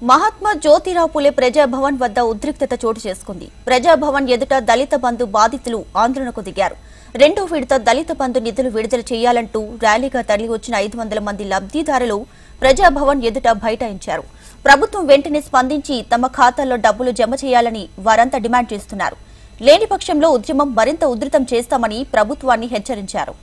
మహాత్మా జ్యోతిరావు పులే ప్రజాభవన్ వద్ద ఉద్రిక్తత చోటు చేసుకుంది. ప్రజాభవన్ ఎదుట దళిత బంధు బాధితులు ఆందోళనకు దిగారు. రెండో విడత దళిత బంధు నిధులు విడుదల చేయాలంటూ ర్యాలీగా తరలివచ్చిన 500 మంది లబ్ధిదారులు ప్రజాభవన్ ఎదుట బైఠాయించారు. ప్రభుత్వం వెంటనే స్పందించి తమ ఖాతాల్లో డబ్బులు జమ చేయాలని వారంతా డిమాండ్ చేస్తున్నారు. లేని పక్షంలో ఉద్యమం మరింత ఉధృతం చేస్తామని ప్రభుత్వాన్ని హెచ్చరించారు.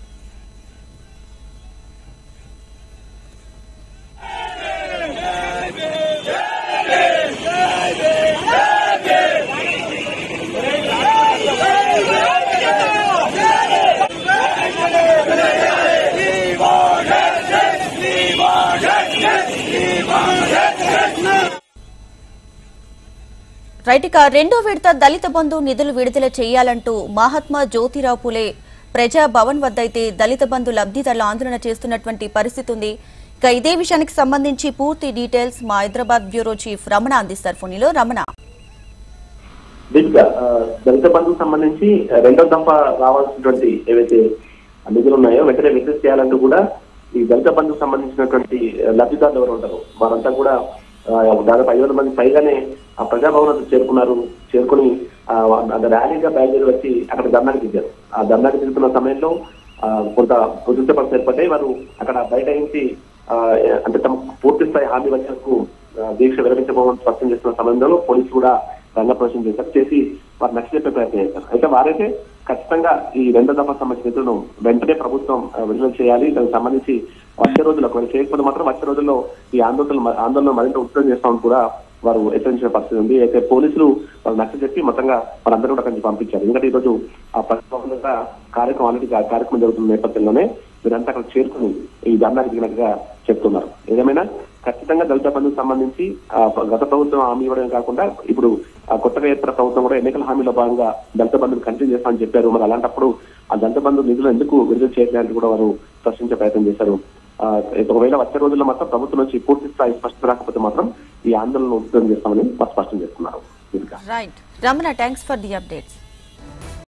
రైట్, ఇక రెండో విడత దళిత బంధు నిధులు విడుదల చేయాలంటూ మహాత్మా జ్యోతిరావు పులే ప్రజాభవన్ వద్ద అయితే దళిత బంధు లబ్ధిదారులు ఆందోళన చేస్తున్నటువంటి పరిస్థితి ఉంది. ఇక ఇదే విషయానికి సంబంధించి పూర్తి డీటెయిల్స్ మా హైదరాబాద్ బ్యూరో చీఫ్ రమణ అందిస్తారు. ఫోన్లో రమణ. దళిత బంధుకు సంబంధించి రెండో దఫా రావాల్సినటువంటి ఏవైతే నిధులు ఉన్నాయో వెంటనే విడుదల చేయాలంటూ కూడా ఈ దళిత బంధుకు సంబంధించినటువంటి లబ్ధిదారులు ఎవరు ఉంటారు వారంతా కూడా దాదాపు 500 మంది పైగానే ఆ ప్రజాభవన్ చేరుకుని ర్యాలీగా బయలుదేరి వచ్చి అక్కడ ధర్నాకి దిగారు. ఆ ధర్నాకి దిగుతున్న సమయంలో కొంత ఉద్రిక్త పరిస్థితులు ఏర్పడ్డాయి. వారు అక్కడ బైఠాయించి అంటే తమ పూర్తి స్థాయి హామీ వచ్చేందుకు దీక్ష విరమించబోమని స్పష్టం చేస్తున్న సమయంలో పోలీసులు కూడా రంగప్రవేశం చేసి వారు నచ్చజెప్పే ప్రయత్నం చేశారు. అయితే వారైతే ఖచ్చితంగా ఈ రెండో దఫా సంబంధించిన నిధులను వెంటనే ప్రభుత్వం విడుదల చేయాలి. దానికి సంబంధించి వచ్చే రోజుల్లో ఒకవేళ చేయకపోతే మాత్రం వచ్చే రోజుల్లో ఈ ఆందోళన మరింత ఉధృతం చేస్తామని కూడా వారు హెచ్చరించిన పరిస్థితి ఉంది. అయితే పోలీసులు వాళ్ళు నచ్చజెప్పి మొత్తంగా వారందరూ కూడా అక్కడికి పంపించారు. ఎందుకంటే ఈ రోజు ఆ ప్రజాభవన్ కార్యక్రమం జరుగుతున్న నేపథ్యంలోనే వీరంతా అక్కడ చేరుకుని ఈ ధర్నాకి దిగినట్టుగా చెప్తున్నారు. ఏదేమైనా ఖచ్చితంగా దళిత బంధుకు సంబంధించి గత ప్రభుత్వం హామీ ఇవ్వడం కాకుండా ఇప్పుడు కొత్తగా ఏర్పడిన ప్రభుత్వం కూడా ఎన్నికల హామీలో భాగంగా దళిత బంధును కంటిన్యూ చేస్తామని చెప్పారు. మరి అలాంటప్పుడు ఆ దళిత బంధు నిధులు ఎందుకు విడుదల చేయడానికి కూడా వారు ప్రశ్నించే ప్రయత్నం చేశారు. ఒకవేళ వచ్చే రోజుల్లో మాత్రం ప్రభుత్వం నుంచి పూర్తి స్థాయి స్పష్టత రాకపోతే మాత్రం ఈ ఆందోళన ఉధృతం చేస్తామని స్పష్టం చేస్తున్నారు. Right Ramana, thanks for the updates.